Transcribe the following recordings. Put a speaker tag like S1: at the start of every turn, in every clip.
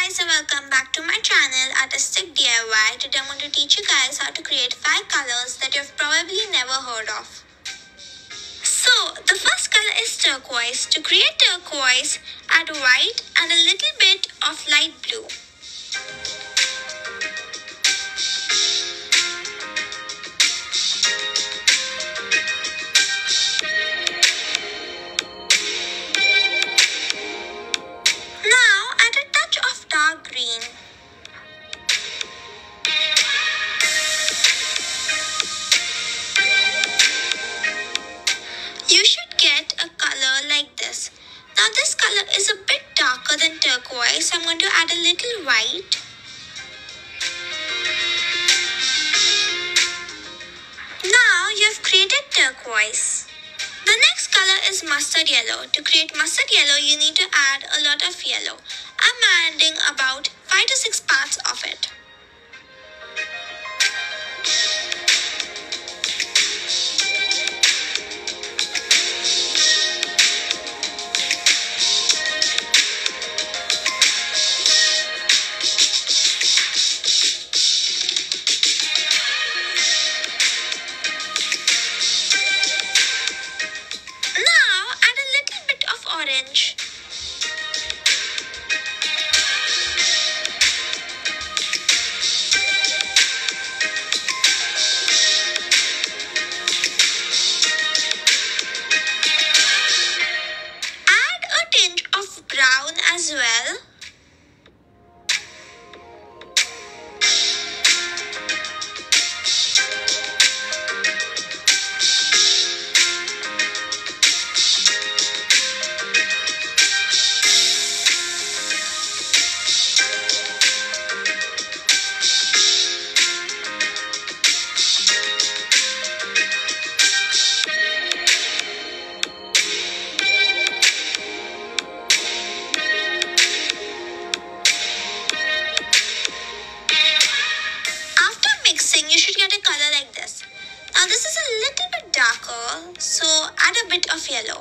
S1: guys and welcome back to my channel Artistic DIY. Today I'm going to teach you guys how to create 5 colors that you've probably never heard of. So the first color is turquoise. To create turquoise, add white and a little bit of light blue. Dark green. You should get a color like this. Now this color is a bit darker than turquoise, so I'm going to add a little white. Now you've created turquoise. The next color is mustard yellow. To create mustard yellow, you need to add a lot of yellow. I'm adding about 5 to 6 parts of it. Now add a little bit of orange. Brown as well. You should get a color like this. Now this is a little bit darker, so add a bit of yellow.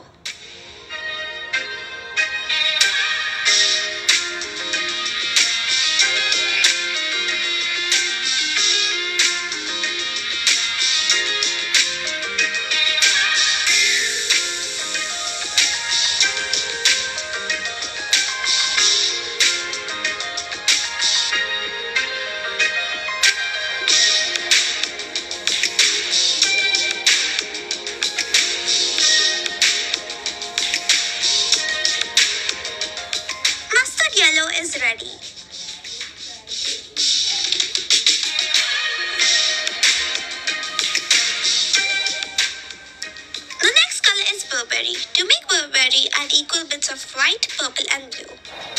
S1: Yellow is ready. The next color is Burberry. To make Burberry, add equal bits of white, purple and blue.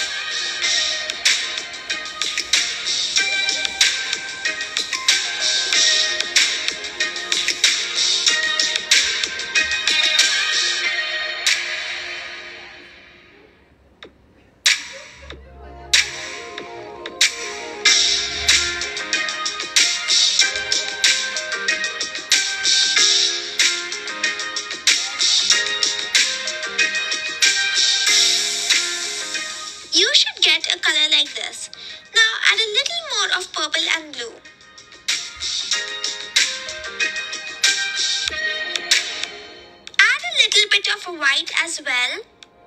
S1: You should get a color like this. Now add a little more of purple and blue. Add a little bit of white as well.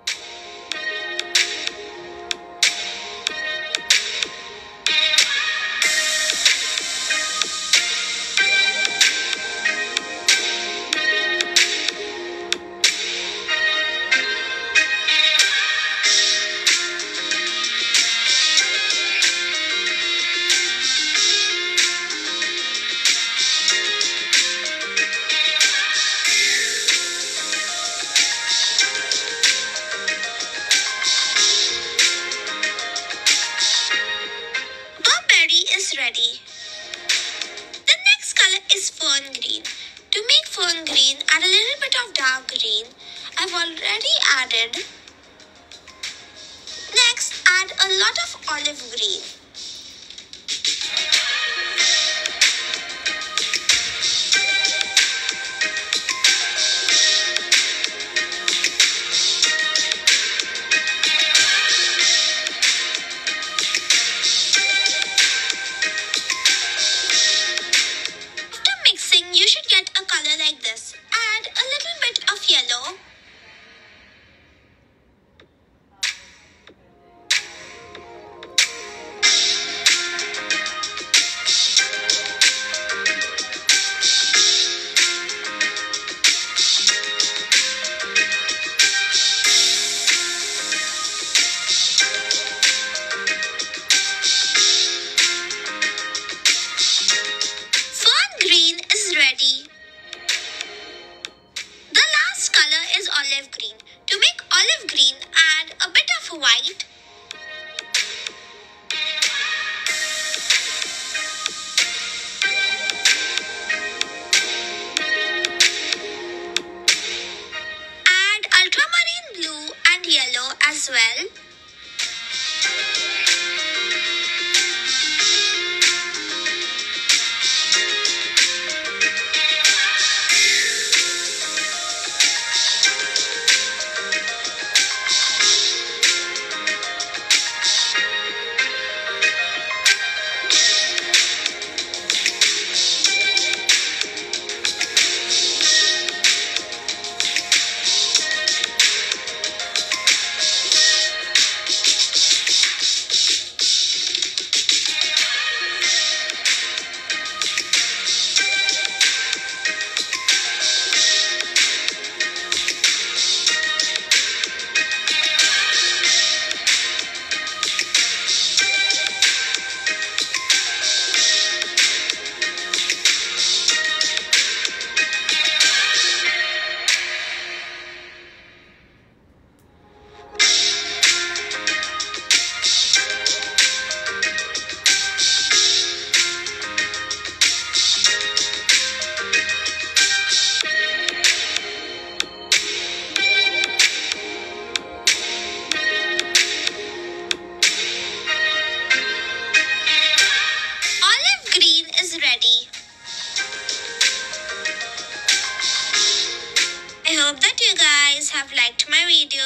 S1: Is ready. The next color is fern green. To make fern green, add a little bit of dark green. I've already added. Next, add a lot of olive green.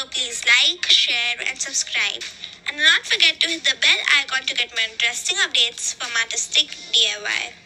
S1: video, please like, share and subscribe. And do not forget to hit the bell icon to get more interesting updates from Artistic DIY.